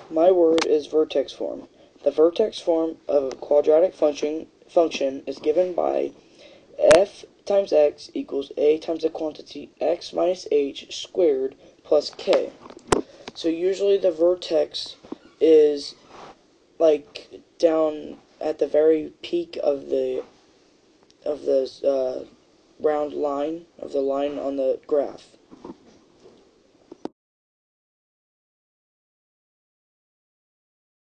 My word is vertex form. The vertex form of a quadratic function is given by f times x equals a times the quantity x minus h squared plus k. So usually the vertex is like down at the very peak of the round line of the line on the graph.